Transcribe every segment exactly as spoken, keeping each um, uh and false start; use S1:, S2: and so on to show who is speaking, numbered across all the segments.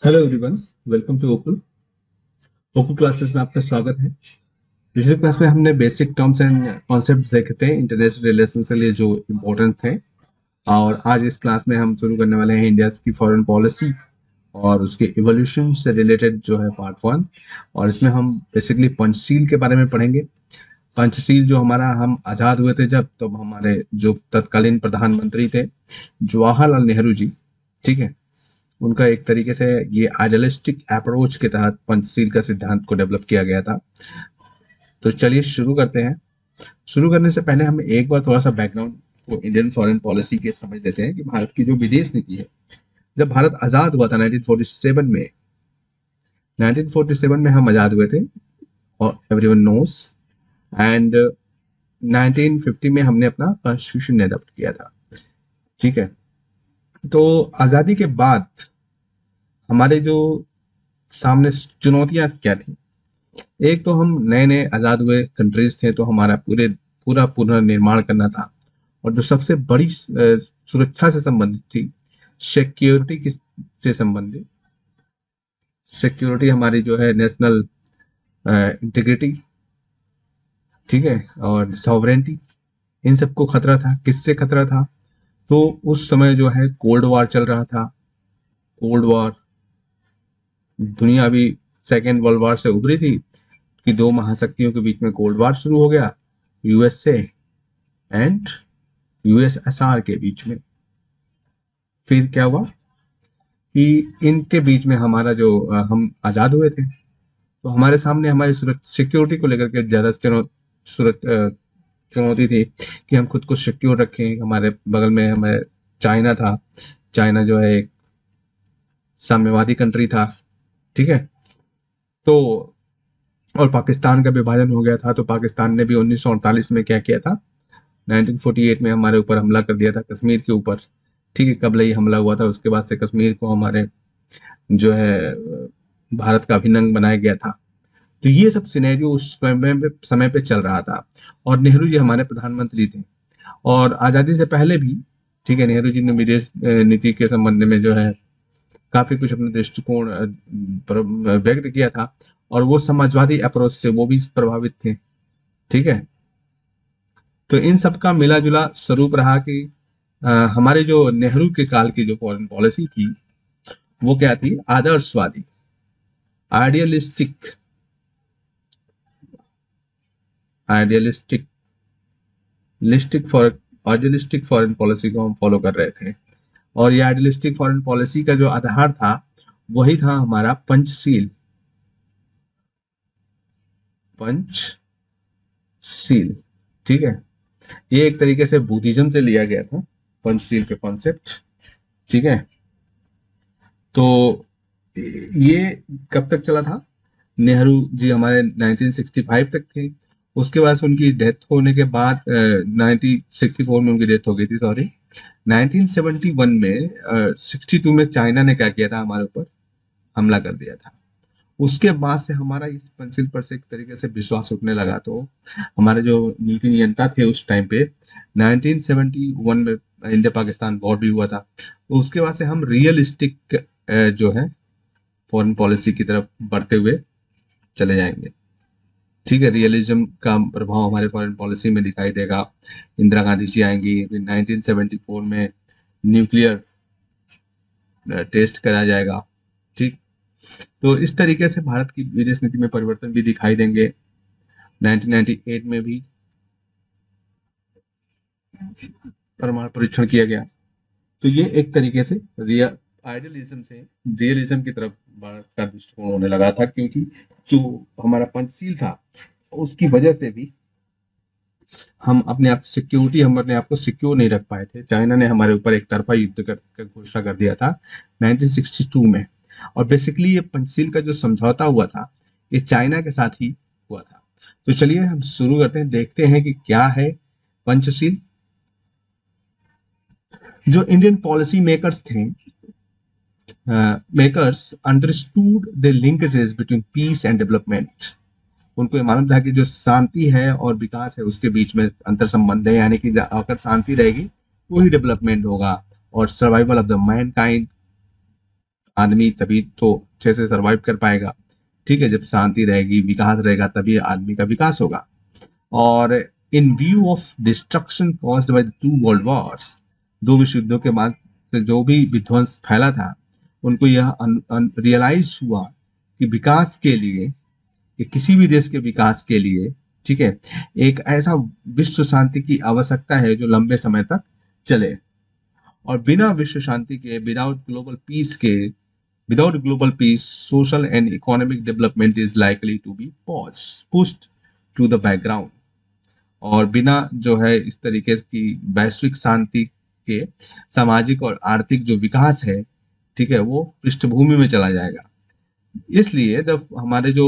S1: Hello everyone, welcome to Okul Okul classes में आपका स्वागत है। पिछले क्लास में हमने बेसिक टर्म्स एंड कॉन्सेप्ट्स देखे थे इंटरनेशनल रिलेशन के लिए जो इम्पोर्टेंट थे। और आज इस क्लास में हम शुरू करने वाले हैं इंडिया की फॉरेन पॉलिसी और उसके इवोल्यूशन से रिलेटेड जो है पार्ट वन। और इसमें हम बेसिकली पंचशील के बारे में पढ़ेंगे। पंचशील जो हमारा हम आज़ाद हुए थे जब, तब हमारे जो तत्कालीन प्रधानमंत्री थे जवाहरलाल नेहरू जी, ठीक है, उनका एक तरीके से ये आइडियलिस्टिक अप्रोच के तहत पंचशील का सिद्धांत को डेवलप किया गया था। तो चलिए शुरू करते हैं। शुरू करने से पहले हम एक बार थोड़ा सा बैकग्राउंड को इंडियन फॉरेन पॉलिसी के समझ लेते हैं कि भारत की जो विदेश नीति है। जब भारत आजाद हुआ था नाइनटीन फोर्टी सेवन में नाइनटीन फोर्टी सेवन में हम आजाद हुए थे और everyone knows. And nineteen fifty में हमने अपना कॉन्स्टिट्यूशन अडॉप्ट किया था, ठीक है। तो आजादी के बाद हमारे जो सामने चुनौतियां क्या थी। एक तो हम नए नए आजाद हुए कंट्रीज थे, तो हमारा पूरे पूरा पुनर्निर्माण करना था। और जो सबसे बड़ी अ, सुरक्षा से संबंधित थी, सिक्योरिटी की से संबंधित सिक्योरिटी हमारी जो है नेशनल इंटीग्रिटी, ठीक है, और सॉवरेंटी, इन सबको खतरा था। किससे खतरा था? तो उस समय जो है कोल्ड वॉर चल रहा था। कोल्ड वॉर, दुनिया अभी सेकेंड वर्ल्ड वॉर से उभरी थी कि दो महाशक्तियों के बीच में कोल्ड वॉर शुरू हो गया, यूएसए एंड यूएसएसआर के बीच में। फिर क्या हुआ कि इनके बीच में हमारा जो अ, हम आजाद हुए थे, तो हमारे सामने हमारी सिक्योरिटी को लेकर के ज्यादा चुनौ, सुरत- अ, चुनौती थी कि हम खुद को सिक्योर रखें। हमारे बगल में हमें चाइना था। चाइना जो है एक साम्यवादी कंट्री था, ठीक है। तो और पाकिस्तान का विभाजन हो गया था। तो पाकिस्तान ने भी उन्नीस सौ अड़तालीस में क्या किया था, नाइनटीन फोर्टी एट में हमारे ऊपर हमला कर दिया था कश्मीर के ऊपर, ठीक है। कबलई हमला हुआ था, उसके बाद से कश्मीर को हमारे जो है भारत का अभिन्न अंग बनाया गया था। तो ये सब सिनेरियो उस समय पे समय पे चल रहा था। और नेहरू जी हमारे प्रधानमंत्री थे। और आजादी से पहले भी, ठीक है, नेहरू जी ने विदेश अ, नीति के संबंध में जो है काफी कुछ अपने दृष्टिकोण अ, पर- व्यक्त किया था। और वो समाजवादी अप्रोच से वो भी प्रभावित थे, ठीक है। तो इन सब का मिला जुला स्वरूप रहा कि अ, हमारे जो नेहरू के काल की जो फॉरेन पॉलिसी थी वो क्या थी, आदर्शवादी, idealistic idealistic listic for idealistic foreign policy को हम फॉलो कर रहे थे। और ये आइडियलिस्टिक फॉरेन पॉलिसी का जो आधार था वही था हमारा पंचशील पंचशील, ठीक है। ये एक तरीके से बुद्धिज्म से लिया गया था, पंचशील के कॉन्सेप्ट, ठीक है। तो ये कब तक चला था? नेहरू जी हमारे नाइनटीन सिक्सटी फाइव तक थे। उसके बाद से उनकी डेथ होने के बाद नाइनटीन सिक्सटी फोर में उनकी डेथ हो गई थी, सॉरी। नाइनटीन सेवेंटी वन में सिक्सटी टू में चाइना ने क्या किया था, हमारे ऊपर हमला कर दिया था। उसके बाद से हमारा इस पेंसिल पर से एक तरीके से विश्वास उठने लगा। तो हमारे जो नीति नियंता थे उस टाइम पे नाइनटीन सेवेंटी वन में इंडिया पाकिस्तान वॉर भी हुआ था। तो उसके बाद से हम रियलिस्टिक जो है फॉरेन पॉलिसी की तरफ बढ़ते हुए चले जाएंगे, ठीक है। रियलिज्म का प्रभाव हमारे फॉरेन पॉलिसी में दिखाई देगा। इंदिरा गांधी जी आएंगी, फिर नाइनटीन सेवेंटी फोर में न्यूक्लियर टेस्ट करा जाएगा, ठीक। तो इस तरीके से भारत की विदेश नीति में परिवर्तन भी दिखाई देंगे। नाइनटीन नाइंटी एट में भी परमाणु परीक्षण किया गया। तो ये एक तरीके से रियल आइडियलिज्म से रियलिज्म की तरफ भारत का दृष्टिकोण होने लगा था, क्योंकि जो हमारा पंचशील था उसकी वजह से भी हम अपने आप सिक्योरिटी हम अपने आप को सिक्योर नहीं रख पाए थे। चाइना ने हमारे ऊपर एक तरफा युद्ध कर, कर घोषणा कर दिया था नाइनटीन सिक्सटी टू में। और बेसिकली ये पंचशील का जो समझौता हुआ था ये चाइना के साथ ही हुआ था। तो चलिए हम शुरू करते हैं, देखते हैं कि क्या है पंचशील। जो इंडियन पॉलिसी मेकर्स थे, makers understood the linkages between peace and development. उनको ये मालूम था कि जो शांति है और विकास है उसके बीच में अंतर संबंध है, यानी कि अगर शांति रहेगी तो ही डेवलपमेंट होगा और सर्वाइवल ऑफ द मैनकाइंड आदमी तभी तो अच्छे से सरवाइव कर पाएगा। ठीक है, जब शांति रहेगी, विकास रहेगा, तभी आदमी का विकास होगा। और in view of destruction caused by the two world wars, दो विश्व युद्धों के बाद से जो भी विध्वंस फैला था, उनको यह रियलाइज हुआ कि विकास के लिए, कि किसी भी देश के विकास के लिए, ठीक है, एक ऐसा विश्व शांति की आवश्यकता है जो लंबे समय तक चले। और बिना विश्व शांति के, विदाउट ग्लोबल पीस के, without global peace social and economic development is likely to be pause pushed to the background. और बिना जो है इस तरीके की वैश्विक शांति के सामाजिक और आर्थिक जो विकास है, ठीक है, वो पृष्ठभूमि में चला जाएगा। इसलिए द हमारे जो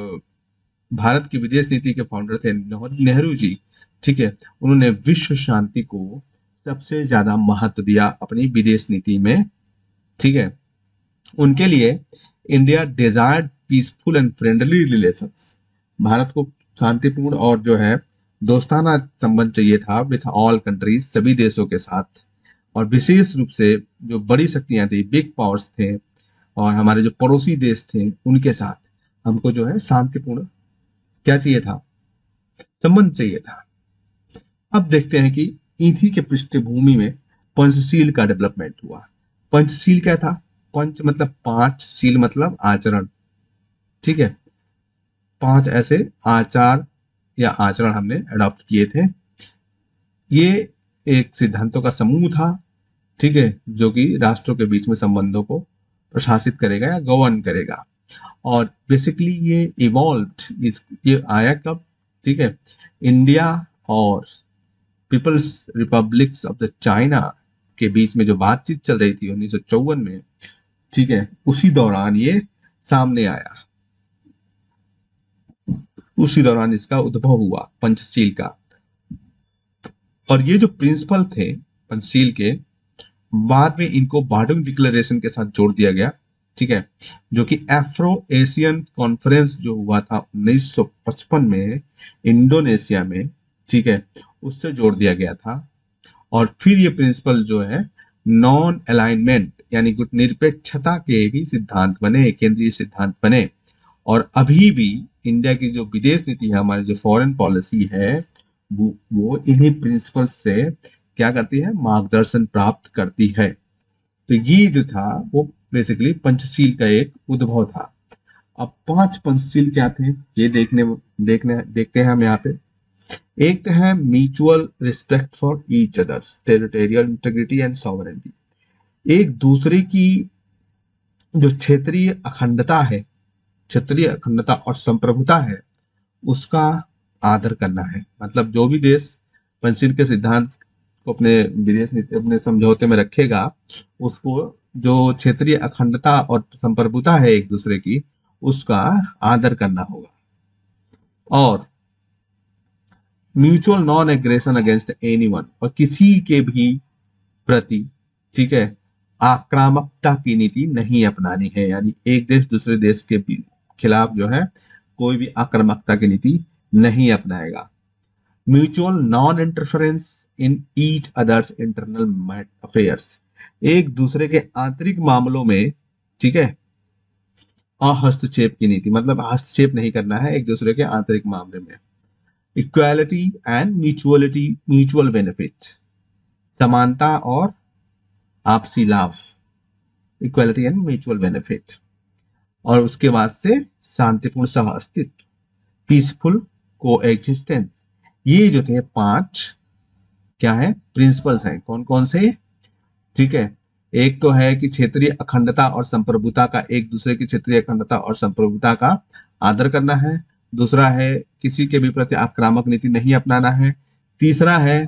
S1: भारत की विदेश नीति के फाउंडर थे नेहरू जी, ठीक है, उन्होंने विश्व शांति को सबसे ज्यादा महत्व दिया अपनी विदेश नीति में। ठीक है, उनके लिए India desired peaceful and friendly relations, Bharat को शांतिपूर्ण और जो है दोस्ताना संबंध चाहिए था विथ ऑल कंट्रीज, सभी देशों के साथ। और विशेष रूप से जो बड़ी शक्तियां थी, बिग पावर्स थे, और हमारे जो पड़ोसी देश थे, उनके साथ हमको जो है शांतिपूर्ण क्या चाहिए था, संबंध चाहिए था। अब देखते हैं कि इन्हीं के पृष्ठभूमि में पंचशील का डेवलपमेंट हुआ। पंचशील क्या था? पंच मतलब पांच, शील मतलब आचरण। ठीक है, पांच ऐसे आचार या आचरण हमने अडॉप्ट किए थे। ये एक सिद्धांतों का समूह था, ठीक है, जो कि राष्ट्रों के बीच में संबंधों को प्रशासित करेगा या गवर्न करेगा। और बेसिकली ये इवॉल्व, ये आया कब? ठीक है, इंडिया और peoples republics of the China के बीच में जो बातचीत चल रही थी उन्नीस सौ चौवन में, ठीक है, उसी दौरान ये सामने आया, उसी दौरान इसका उद्भव हुआ पंचशील का। और ये जो प्रिंसिपल थे पंचशील के, बाद में इनको बार्डुंग डिक्लेरेशन के साथ जोड़ दिया गया। ठीक है, जो कि एफ्रो एशियन कॉन्फ्रेंस जो हुआ था उन्नीस सौ पचपन में इंडोनेशिया में, ठीक है, उससे जोड़ दिया गया था। और फिर ये प्रिंसिपल जो है नॉन अलाइनमेंट यानी गुटनिरपेक्षता के भी सिद्धांत बने, केंद्रीय सिद्धांत बने। और अभी भी इंडिया की जो विदेश नीति है, हमारी जो फॉरेन पॉलिसी है, वो, वो इन्हीं प्रिंसिपल से क्या करती है, मार्गदर्शन प्राप्त करती है। तो ये जो था वो बेसिकली पंचशील का एक उद्भव था। अब पांच पंचशील क्या थे ये देखने देखने देखते हैं हम यहाँ पे। एक तो है mutual respect for each others, territorial integrity and sovereignty. एक दूसरे की जो क्षेत्रीय अखंडता है, क्षेत्रीय अखंडता और संप्रभुता है, उसका आदर करना है। मतलब जो भी देश पंचशील के सिद्धांत को अपने विदेश नीति, अपने समझौते में रखेगा, उसको जो क्षेत्रीय अखंडता और संप्रभुता है एक दूसरे की, उसका आदर करना होगा। और mutual non aggression against anyone, और किसी के भी प्रति, ठीक है, आक्रामकता की नीति नहीं अपनानी है। यानी एक देश दूसरे देश के खिलाफ जो है कोई भी आक्रामकता की नीति नहीं अपनाएगा। Mutual non interference in each others internal affairs, एक दूसरे के आंतरिक मामलों में, ठीक है, अहस्तक्षेप की नीति, मतलब हस्तक्षेप नहीं करना है एक दूसरे के आंतरिक मामले में। Equality and mutuality, mutual benefit, समानता और आपसी लाभ, इक्वालिटी एंड म्यूचुअल बेनिफिट। और उसके बाद से शांतिपूर्ण सह अस्तित्व, पीसफुल को एग्जिस्टेंस। ये जो थे पांच क्या है, प्रिंसिपल्स हैं। कौन कौन से? ठीक है, एक तो है कि क्षेत्रीय अखंडता और संप्रभुता का, एक दूसरे की क्षेत्रीय अखंडता और संप्रभुता का आदर करना है। दूसरा है किसी के भी प्रति आक्रामक नीति नहीं अपनाना है। तीसरा है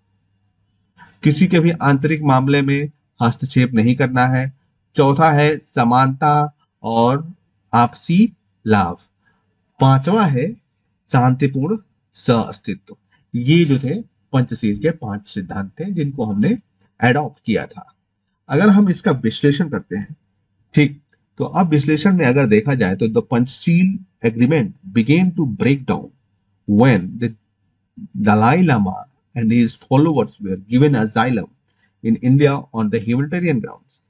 S1: किसी के भी आंतरिक मामले में हस्तक्षेप नहीं करना है। चौथा है समानता और आपसी लाभ। पांचवा है शांतिपूर्ण सह-अस्तित्व। ये जो थे पंचशील के पांच सिद्धांत थे जिनको हमने एडॉप्ट किया था। अगर हम इसका विश्लेषण करते हैं, ठीक, तो अब विश्लेषण में अगर देखा जाए तो the Panchsheel agreement began to break down when the Dalai Lama and his followers were given asylum in India on the humanitarian grounds.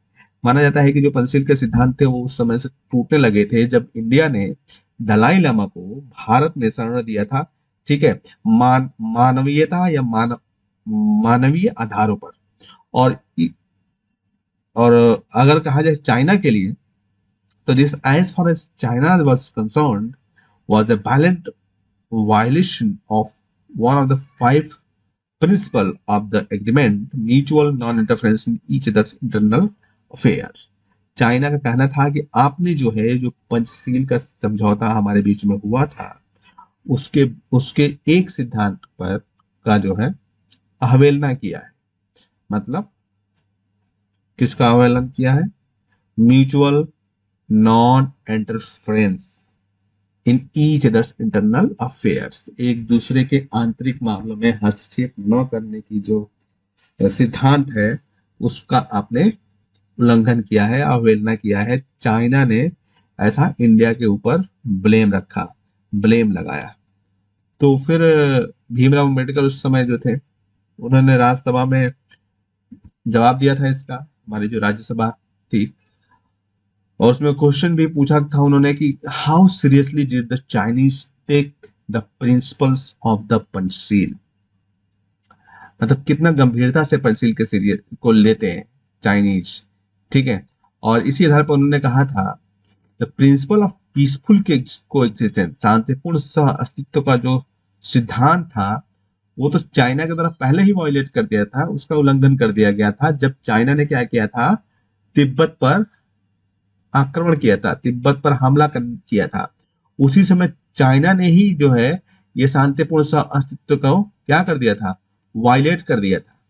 S1: माना जाता है कि जो पंचशील के सिद्धांत थे वो उस समय से टूटने लगे थे जब इंडिया ने दलाई लामा को भारत में शरण दिया था। ठीक है, मान मानवीयता या मानव मानवीय आधारों पर। और और अगर कहा जाए चाइना के लिए, तो this as far as China was concerned was a violent violation of one of the five principle of the agreement, mutual non-interference in each other's internal affair। China का कहना था कि आपने जो है जो पंचशील का समझौता हमारे बीच में हुआ था उसके उसके एक सिद्धांत पर का जो है अवहेलना किया है। मतलब किसका अवहेलना किया है? Mutual non interference in each others internal affairs, एक दूसरे के आंतरिक मामलों में हस्तक्षेप न करने की जो सिद्धांत है उसका आपने उल्लंघन किया है, अवहेलना किया है। चाइना ने ऐसा इंडिया के ऊपर ब्लेम रखा, ब्लेम लगाया। तो फिर भीमराव अम्बेडकर उस समय जो थे उन्होंने राज्यसभा में जवाब दिया था इसका, हमारी जो राज्यसभा थी, और उसमें क्वेश्चन भी पूछा था उन्होंने कि how seriously did the Chinese take the principles of the Panchsheel, मतलब कितना गंभीरता से पंचशील के सीरियस को लेते हैं चाइनीज। ठीक है, और इसी आधार पर उन्होंने कहा था द प्रिंसिपल ऑफ पीसफुल के को एग्जिस्टेंस, शांतिपूर्ण सह अस्तित्व का जो सिद्धांत था वो तो चाइना के द्वारा पहले ही वायलेट कर दिया था, उसका उल्लंघन कर दिया गया था जब चाइना ने क्या किया था, तिब्बत पर आक्रमण किया था, तिब्बत पर हमला किया था। उसी समय चाइना ने ही जो है ये शांतिपूर्ण सह अस्तित्व को क्या कर दिया था, वायलेट कर दिया था।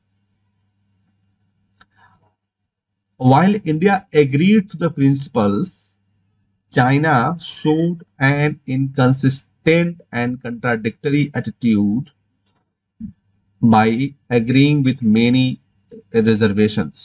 S1: While India agreed to the principles, China showed an inconsistent and contradictory attitude by agreeing with many reservations।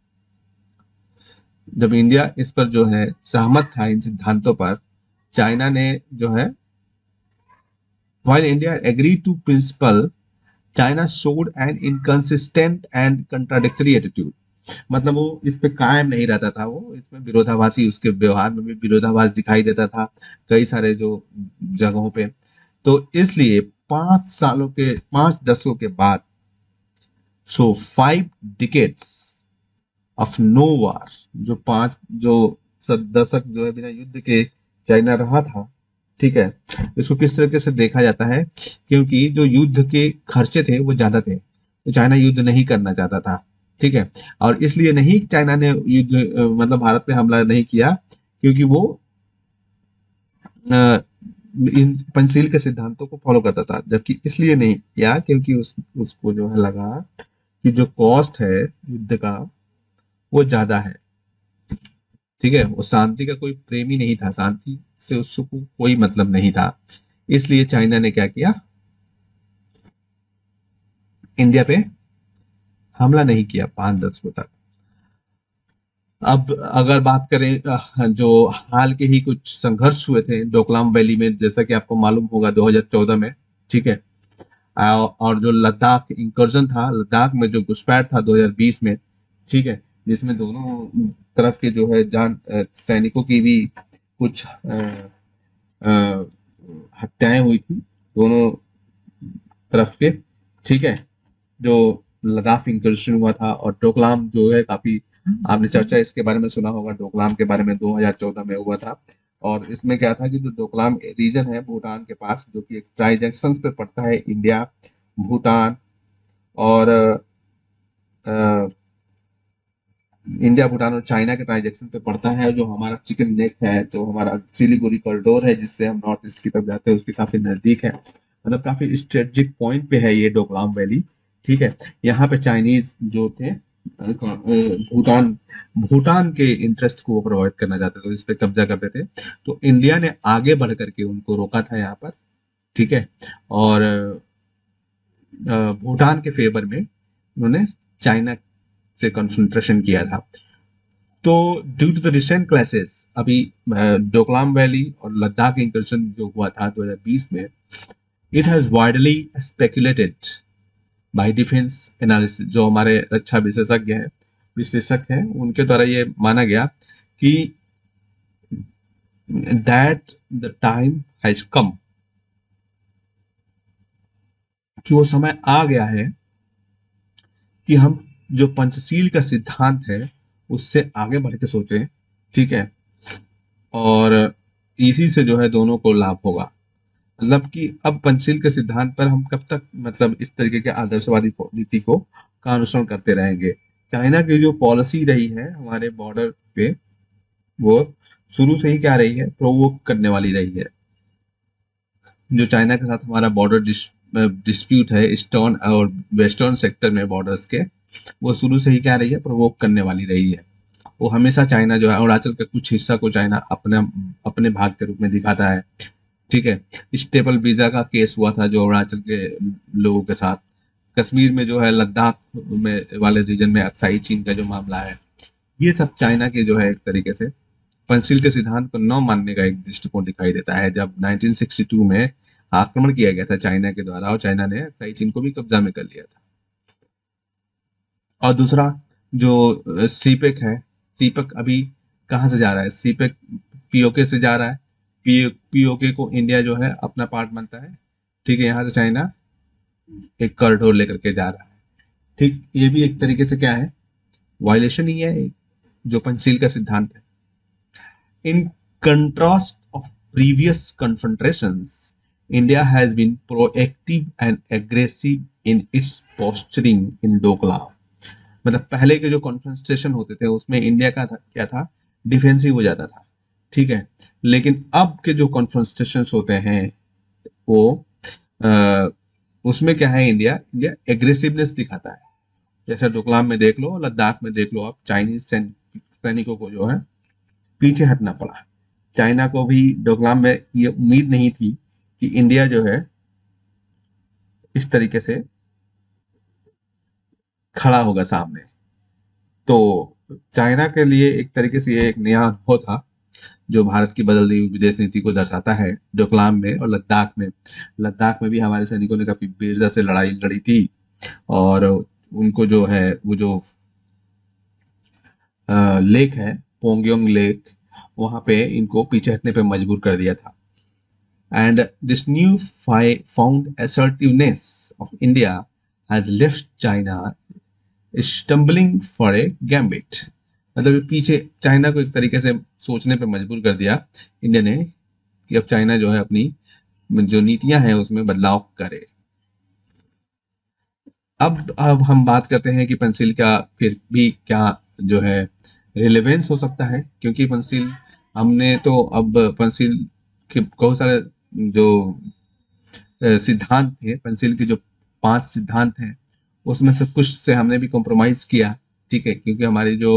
S1: जब इंडिया इस पर जो है सहमत था इन सिद्धांतों पर, चाइना ने जो है while India agreed to principle, China showed an inconsistent and contradictory attitude। मतलब वो इस पे कायम नहीं रहता था, वो इसमें विरोधाभासी, उसके व्यवहार में भी विरोधाभास दिखाई देता था कई सारे जो जगहों पे। तो इसलिए पांच सालों के पांच दशकों के बाद, so five decades of no war, जो पांच जो दशक जो है बिना युद्ध के चाइना रहा था। ठीक है, इसको किस तरीके से देखा जाता है, क्योंकि जो युद्ध के खर्चे थे वो ज्यादा थे तो चाइना युद्ध नहीं करना चाहता था। ठीक है, और इसलिए नहीं चाइना ने युद्ध मतलब भारत पे हमला नहीं किया क्योंकि वो इन पंचशील के सिद्धांतों को फॉलो करता था, जबकि इसलिए नहीं किया क्योंकि उस उसको जो है लगा कि जो कॉस्ट है युद्ध का वो ज्यादा है। ठीक है, वो शांति का कोई प्रेमी नहीं था, शांति से उसको कोई मतलब नहीं था, इसलिए चाइना ने क्या किया, इंडिया पे हमला नहीं किया पांच दशकों तक। अब अगर बात करें जो हाल के ही कुछ संघर्ष हुए थे डोकलाम वैली में, जैसा कि आपको मालूम होगा दो हज़ार चौदह में। ठीक है, और जो लद्दाख इंकर्जन था, लद्दाख में जो घुसपैठ था दो हज़ार बीस में। ठीक है, जिसमें दोनों तरफ के जो है जान सैनिकों की भी कुछ हत्याएं हुई थी दोनों तरफ के। ठीक है, जो लद्दाख इंकर्जन हुआ था, और डोकलाम जो है काफी आपने चर्चा इसके बारे में सुना होगा, डोकलाम के बारे में दो हज़ार चौदह में हुआ था। और इसमें क्या था कि जो डोकलाम रीजन है भूटान के पास, जो कि एक ट्राई जंक्शन पे पड़ता है, इंडिया, भूटान और आ, इंडिया, भूटान और चाइना के ट्रांजेक्शन पे पड़ता है। जो हमारा चिकन नेक है, जो हमारा सिलीगुड़ी कॉरिडोर है जिससे हम नॉर्थ ईस्ट की तरफ जाते हैं, उसके काफी नजदीक है, मतलब काफी स्ट्रेटेजिक पॉइंट पे है ये डोकलाम वैली। ठीक है, यहाँ पे चाइनीज जो थे भूटान भूटान के इंटरेस्ट को प्रभावित करना चाहते थे, तो इस पे कब्जा करते थे। तो इंडिया ने आगे बढ़ करके उनको रोका था यहाँ पर। ठीक है, और भूटान के फेवर में उन्होंने चाइना से कंसंट्रेशन किया था। तो due to the recent clashes, अभी डोकलाम वैली और लद्दाख इंकर्जन जो हुआ था दो हज़ार बीस में, it has widely speculated by defence analysis, जो हमारे रक्षा विशेषज्ञ हैं विश्लेषक हैं, उनके द्वारा ये माना गया कि that the time has come, कि वो समय आ गया है कि हम जो पंचशील का सिद्धांत है उससे आगे बढ़ के सोचें, ठीक है, और इसी से जो है दोनों को लाभ होगा। मतलब कि अब पंचशील के सिद्धांत पर हम कब तक मतलब इस तरीके के आदर्शवादी नीति को का अनुसरण करते रहेंगे। चाइना की जो पॉलिसी रही है हमारे बॉर्डर पे, वो शुरू से ही क्या रही है, प्रोवोक करने वाली रही है। जो चाइना के साथ हमारा बॉर्डर डिस्प्यूट है ईस्टर्न और वेस्टर्न सेक्टर में बॉर्डर्स के, वो शुरू से ही क्या रही है, प्रोवोक करने वाली रही है। वो हमेशा चाइना जो है अरुणाचल के कुछ हिस्सा को चाइना अपने अपने भाग के रूप में दिखाता है, ठीक है। स्टेपल वीजा का केस हुआ था जो अरुणाचल के लोगों के साथ, कश्मीर में जो है लद्दाख में वाले रीजन में अक्साई चीन का जो मामला है, ये सब चाइना के जो है एक तरीके से पंचशील के सिद्धांत को न मानने का एक दृष्टिकोण दिखाई देता है। जब नाइनटीन सिक्सटी टू में आक्रमण किया गया था चाइना के द्वारा और चाइना ने अक्साई चीन को भी कब्जा में कर लिया था। और दूसरा जो सीपेक है, सीपेक अभी कहाँ से जा रहा है, सीपेक पीओके से जा रहा है। पी पीओके को इंडिया जो है अपना पार्ट मानता है, ठीक है, यहाँ से चाइना एक कॉरिडोर लेकर के जा रहा है, ठीक। ये भी एक तरीके से क्या है, वायलेशन ही है जो पंचशील का सिद्धांत है। In contrast of previous confrontations, India has been proactive and aggressive in its posturing in Doklam. मतलब पहले के जो कॉन्फ्रंटेशन होते थे उसमें इंडिया का था, क्या था, डिफेंसिव हो जाता था, ठीक है। लेकिन अब के जो कॉन्फ्रंटेशन होते हैं वो आ, उसमें क्या है, इंडिया इंडिया एग्रेसिवनेस दिखाता है। जैसे डोकलाम में देख लो, लद्दाख में देख लो आप, चाइनीज सैनिकों को जो है पीछे हटना पड़ा। चाइना को भी डोकलाम में ये उम्मीद नहीं थी कि इंडिया जो है इस तरीके से खड़ा होगा सामने। तो चाइना के लिए एक तरीके से ये एक नया अनुभव था जो भारत की बदल रही विदेश नीति को दर्शाता है। डोकलाम में और लद्दाख में, लद्दाख में भी हमारे सैनिकों ने काफी वीरता से लड़ाई लड़ी थी और उनको जो है वो जो आ, लेक है पोंगयोंग लेक, वहां पे इनको पीछे हटने पे मजबूर कर दिया था। And this new found assertiveness of India has left China stumbling for a gambit. मतलब पीछे चाइना को एक तरीके से सोचने पे मजबूर कर दिया इंडिया ने कि अब चाइना जो है अपनी जो नीतियां हैं उसमें बदलाव करे। अब अब हम बात करते हैं कि पेंसिल का फिर भी क्या जो है रिलेवेंस हो सकता है, क्योंकि पेंसिल हमने तो अब पेंसिल के बहुत सारे जो सिद्धांत थे, पेंसिल के जो पांच सिद्धांत हैं उसमें से कुछ से हमने भी कॉम्प्रोमाइज किया, ठीक है, क्योंकि हमारी जो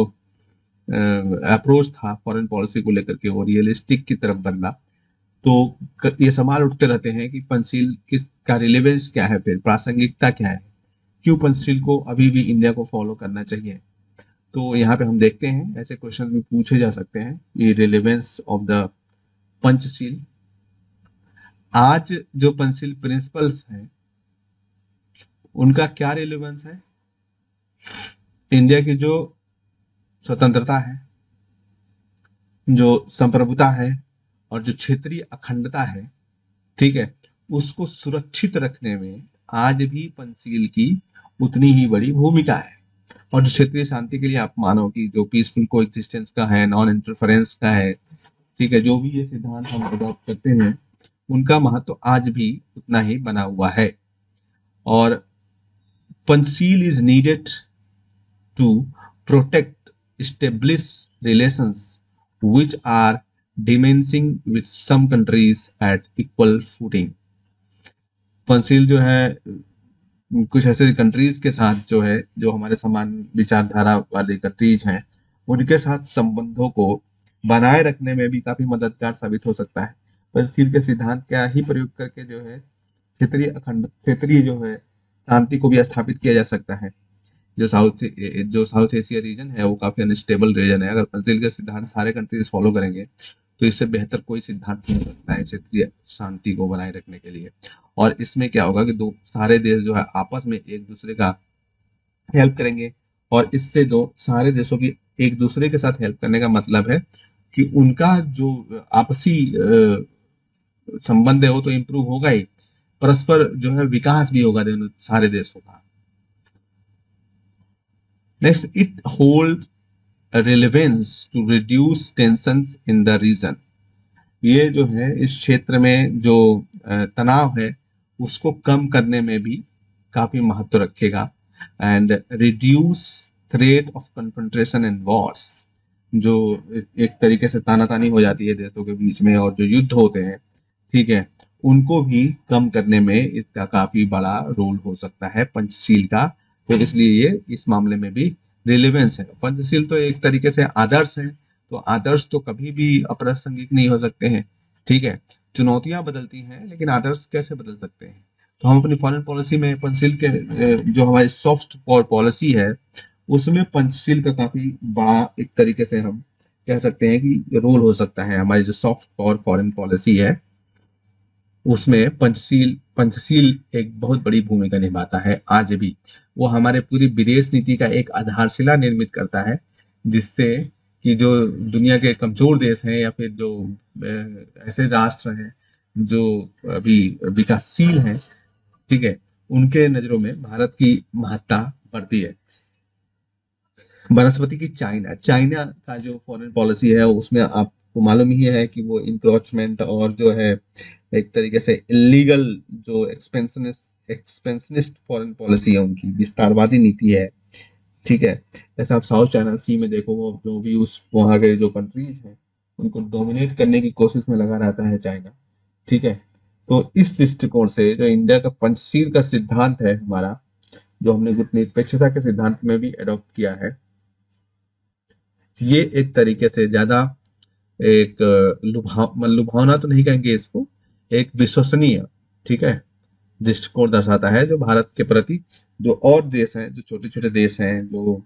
S1: अप्रोच था फॉरेन पॉलिसी को लेकर के वो रियलिस्टिक की तरफ बदला। तो ये सवाल उठते रहते हैं कि पंचशील किस का रिलेवेंस क्या है, फिर प्रासंगिकता क्या है, क्यों पंचशील को अभी भी इंडिया को फॉलो करना चाहिए। तो यहाँ पे हम देखते हैं ऐसे क्वेश्चन भी पूछे जा सकते हैं, ये रिलेवेंस ऑफ द पंचशील। आज जो पंचशील प्रिंसिपल्स हैं उनका क्या रिलेवेंस है, इंडिया की जो स्वतंत्रता है, जो संप्रभुता है और जो क्षेत्रीय अखंडता है, ठीक है, उसको सुरक्षित रखने में आज भी पंचशील की उतनी ही बड़ी भूमिका है। और जो क्षेत्रीय शांति के लिए आप मानो कि जो पीसफुल को एक्जिस्टेंस का है, नॉन इंटरफेरेंस का है, ठीक है, जो भी ये सिद्धांत हम अडॉप्ट करते हैं उनका महत्व आज भी उतना ही बना हुआ है। और Panchsheel is needed to protect established relations which are diminishing with some countries at equal footing। Panchsheel जो है कुछ ऐसे कंट्रीज के साथ जो है जो हमारे समान विचारधारा वाली कंट्रीज हैं उनके साथ संबंधों को बनाए रखने में भी काफी मददगार साबित हो सकता है। पंचशील के सिद्धांत का ही प्रयोग करके जो है क्षेत्रीय अखंड क्षेत्रीय जो है शांति को भी स्थापित किया जा सकता है। जो साउथ जो साउथ एशिया रीजन है वो काफी अनस्टेबल रीजन है, अगर पंचशील के सिद्धांत सारे कंट्रीज फॉलो करेंगे तो इससे बेहतर कोई सिद्धांत नहीं लगता है क्षेत्रीय शांति को बनाए रखने के लिए। और इसमें क्या होगा कि दो सारे देश जो है आपस में एक दूसरे का हेल्प करेंगे और इससे दो सारे देशों की एक दूसरे के साथ हेल्प करने का मतलब है कि उनका जो आपसी अ, संबंध है वो तो इम्प्रूव होगा ही, परस्पर जो है विकास भी होगा दोनों सारे देशों का। Next, it hold relevance to reduce tensions in the region. ये जो है इस क्षेत्र में जो अ, तनाव है उसको कम करने में भी काफी महत्व रखेगा। And reduce threat of confrontation and wars, जो एक तरीके से तानातानी हो जाती है देशों के बीच में और जो युद्ध होते हैं, ठीक है, उनको भी कम करने में इसका काफी बड़ा रोल हो सकता है पंचशील का। तो इसलिए ये इस मामले में भी रिलेवेंस है। पंचशील तो एक तरीके से आदर्श है, तो आदर्श तो कभी भी अप्रासंगिक नहीं हो सकते हैं, ठीक है। चुनौतियां बदलती हैं लेकिन आदर्श कैसे बदल सकते हैं। तो हम अपनी फॉरेन पॉलिसी में पंचशील के अ, जो हमारी सॉफ्ट पावर पॉलिसी है उसमें पंचशील का काफी बड़ा एक तरीके से हम कह सकते हैं कि रोल हो सकता है। हमारी जो सॉफ्ट पावर फॉरेन पॉलिसी है उसमें पंचशील पंचशील एक बहुत बड़ी भूमिका निभाता है आज भी। वो हमारे पूरी विदेश नीति का एक आधारशिला निर्मित करता है, जिससे कि जो दुनिया के कमजोर देश हैं या फिर जो अ, ऐसे राष्ट्र हैं जो अभी विकासशील हैं, ठीक है, उनके नजरों में भारत की महत्ता बढ़ती है। वनस्पति की चाइना चाइना का जो फॉरेन पॉलिसी है उसमें आपको मालूम ही है कि वो इंक्रोचमेंट और जो है एक तरीके से इलीगल जो एक्सपेंशनिस्ट एक्सपेंशनिस्ट फॉरेन पॉलिसी है, उनकी विस्तारवादी नीति है, ठीक है। जैसे आप साउथ चाइना सी में देखो, वो जो भी उस वहाँ के जो कंट्रीज हैं उनको डोमिनेट करने की कोशिश में लगा रहता है चाइना, ठीक है। तो इस दृष्टिकोण से जो इंडिया का पंचशील का सिद्धांत है हमारा, जो हमने गुटनिरपेक्षता के सिद्धांत में भी अडॉप्ट किया है, ये एक तरीके से ज्यादा एक अ, लुभाव मतलब लुभावना तो नहीं कहेंगे इसको, एक विश्वसनीय, ठीक है, दृष्टिकोण दर्शाता है जो भारत के प्रति जो और देश हैं, जो छोटे छोटे देश हैं, जो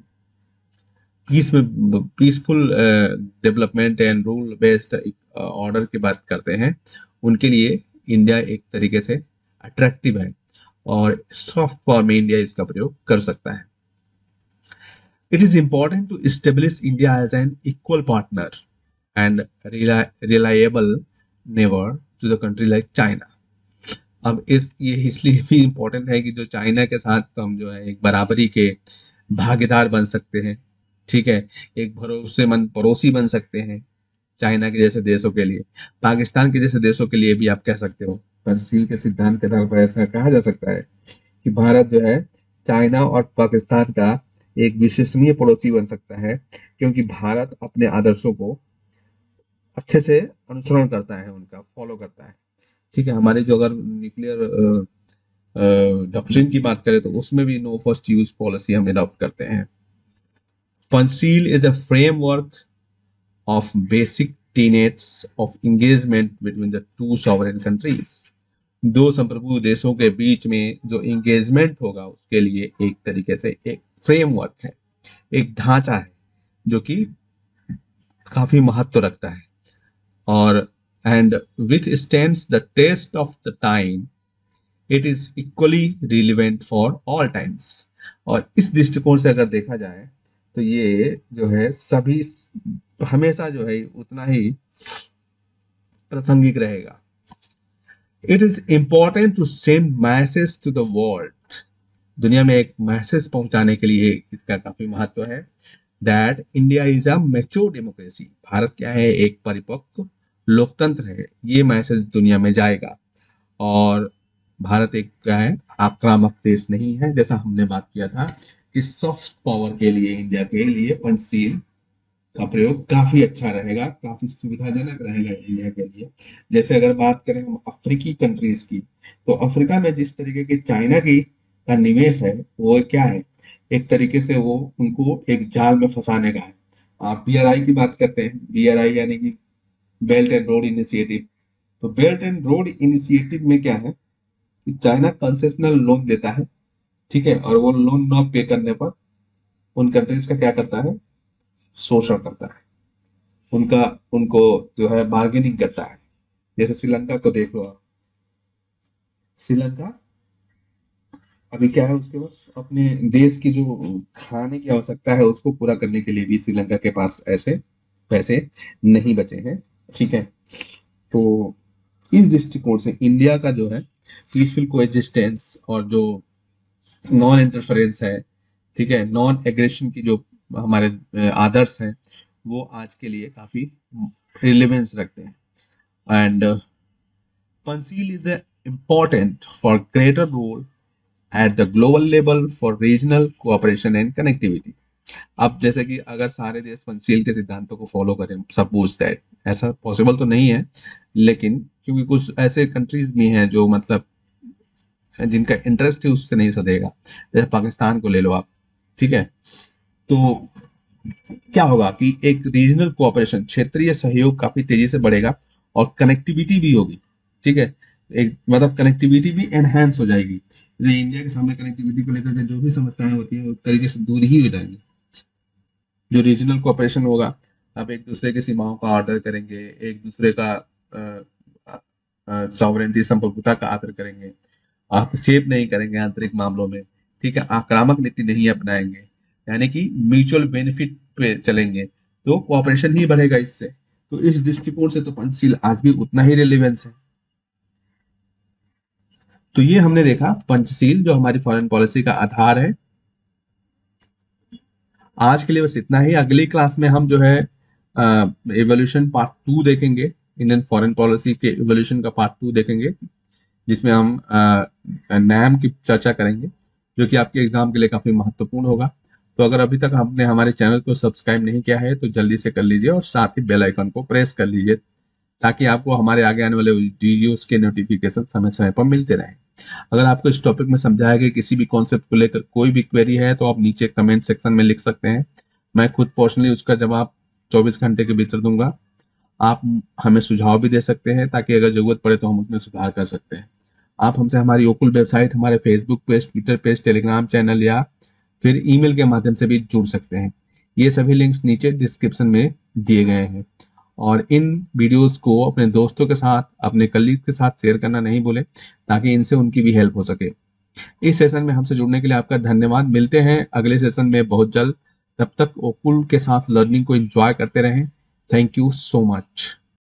S1: पीस में peaceful development and rule based order की बात करते हैं, उनके लिए इंडिया एक तरीके से अट्रैक्टिव है और सॉफ्ट पावर में इंडिया इसका प्रयोग कर सकता है। It is important to establish India as an equal partner and reli- reliable neighbor to the country like China. अब इस ये इसलिए भी इम्पोर्टेंट है कि जो चाइना के साथ तो हम जो है एक बराबरी के भागीदार बन सकते हैं, ठीक है, एक भरोसेमंद पड़ोसी बन सकते हैं चाइना के जैसे देशों के लिए। पाकिस्तान के जैसे देशों के लिए भी आप कह सकते हो, पंचशील के सिद्धांत के आधार पर ऐसा कहा जा सकता है कि भारत जो है चाइना और पाकिस्तान का एक विश्वसनीय पड़ोसी बन सकता है, क्योंकि भारत अपने आदर्शों को अच्छे से अनुसरण करता है, उनका फॉलो करता है, ठीक है। हमारे जो अगर न्यूक्लियर डॉक्ट्रिन की बात करें तो उसमें भी नो फर्स्ट यूज पॉलिसी हम अडॉप्ट करते हैं। Panchsheel is a framework of basic tenets of engagement between the two sovereign countries। दो संप्रभु देशों के बीच में जो इंगेजमेंट होगा उसके लिए एक तरीके से एक फ्रेमवर्क है, एक ढांचा है जो कि काफी महत्व रखता है और and which stands the test of the time, it is equally relevant for all times. और इस दृष्टिकोण से अगर देखा जाए तो ये जो है सभी हमेशा जो है उतना ही प्रासंगिक रहेगा। It is important to send message to the world, दुनिया में एक मैसेज पहुंचाने के लिए इसका काफी महत्व है। That India is a mature democracy, Bharat क्या है, एक परिपक्व लोकतंत्र है, ये मैसेज दुनिया में जाएगा। और भारत एक क्या है, आक्रामक देश नहीं है, जैसा हमने बात किया था कि सॉफ्ट पावर के लिए इंडिया के लिए पंचशील का प्रयोग काफी अच्छा रहेगा, काफी सुविधाजनक रहेगा इंडिया के लिए। जैसे अगर बात करें हम अफ्रीकी कंट्रीज की, तो अफ्रीका में जिस तरीके की चाइना की का निवेश है वो क्या है, एक तरीके से वो उनको एक जाल में फंसाने का है। आप बी आर आई की बात करते हैं, बी आर आई यानी कि बेल्ट एंड रोड इनिशिएटिव। तो बेल्ट एंड रोड इनिशिएटिव में क्या है कि चाइना कंसेशनल लोन देता है, ठीक है, और वो लोन न पे करने पर उन कंट्रीज का क्या करता है, शोषण करता है, उनका उनको जो है बार्गेनिंग करता है। जैसे श्रीलंका को देख लो आप, श्रीलंका अभी क्या है उसके पास, अपने देश की जो खाने की आवश्यकता है उसको पूरा करने के लिए भी श्रीलंका के पास ऐसे पैसे नहीं बचे हैं। ठीक है, तो इस दृष्टिकोण से इंडिया का जो है पीसफुल कोएग्जिस्टेंस और जो नॉन इंटरफेरेंस है, ठीक है, नॉन एग्रेशन की जो हमारे अ, आदर्श हैं, वो आज के लिए काफी रिलेवेंस रखते हैं। एंड पंसील इज important for greater role at the global level for regional cooperation and connectivity। अब जैसे कि अगर सारे देश पंचशील के सिद्धांतों को फॉलो करें, सपोज दैट, ऐसा पॉसिबल तो नहीं है, लेकिन क्योंकि कुछ ऐसे कंट्रीज भी हैं जो मतलब जिनका इंटरेस्ट है उससे नहीं सधेगा, जैसे पाकिस्तान को ले लो आप। ठीक है, तो क्या होगा कि एक रीजनल कोऑपरेशन, क्षेत्रीय सहयोग काफी तेजी से बढ़ेगा और कनेक्टिविटी भी होगी। ठीक है, एक मतलब कनेक्टिविटी भी एनहांस हो जाएगी। जैसे इंडिया के सामने कनेक्टिविटी को लेकर के जो भी समस्याएं होती है उस तरीके से दूर ही हो जाएंगी। जो रीजनल कोऑपरेशन होगा, आप एक दूसरे की सीमाओं का ऑर्डर करेंगे, एक दूसरे का सॉवरेंटी संप्रभुता का आदर करेंगे, हस्तक्षेप नहीं करेंगे आंतरिक मामलों में। ठीक है, आक्रामक नीति नहीं अपनाएंगे, यानी कि म्यूचुअल बेनिफिट पे चलेंगे, तो कोऑपरेशन ही बढ़ेगा इससे। तो इस दृष्टिकोण से तो पंचशील आज भी उतना ही रिलेवेंस है। तो ये हमने देखा पंचशील जो हमारी फॉरेन पॉलिसी का आधार है। आज के लिए बस इतना ही। अगली क्लास में हम जो है एवोल्यूशन पार्ट टू देखेंगे, इंडियन फॉरेन पॉलिसी के एवोल्यूशन का पार्ट टू देखेंगे, जिसमें हम नैम की चर्चा करेंगे, जो कि आपके एग्जाम के लिए काफी महत्वपूर्ण होगा। तो अगर अभी तक आपने हमारे चैनल को सब्सक्राइब नहीं किया है तो जल्दी से कर लीजिए और साथ ही बेल आइकन को प्रेस कर लीजिए, ताकि आपको हमारे आगे आने वाले वीडियोस के नोटिफिकेशन समय समय पर मिलते रहें। अगर आपको इस टॉपिक में समझाया गया किसी भी कॉन्सेप्ट को लेकर कोई भी क्वेरी है तो आप नीचे कमेंट सेक्शन में लिख सकते हैं, मैं खुद पर्सनली उसका जवाब चौबीस घंटे के भीतर दूंगा। आप हमें सुझाव भी दे सकते हैं, ताकि अगर जरूरत पड़े तो हम उसमें सुधार कर सकते हैं। आप हमसे हमारी ओकुल वेबसाइट, हमारे Facebook page, Twitter page, Telegram channel या फिर ईमेल के माध्यम से भी जुड़ सकते हैं। ये सभी लिंक्स नीचे डिस्क्रिप्शन में दिए गए हैं। और इन वीडियोस को अपने दोस्तों के साथ, अपने कलीग के साथ शेयर करना नहीं भूलें, ताकि इनसे उनकी भी हेल्प हो सके। इस सेशन में हमसे जुड़ने के लिए आपका धन्यवाद। मिलते हैं अगले सेशन में बहुत जल्द। तब तक ओकुल के साथ लर्निंग को एंजॉय करते रहें। Thank you so much.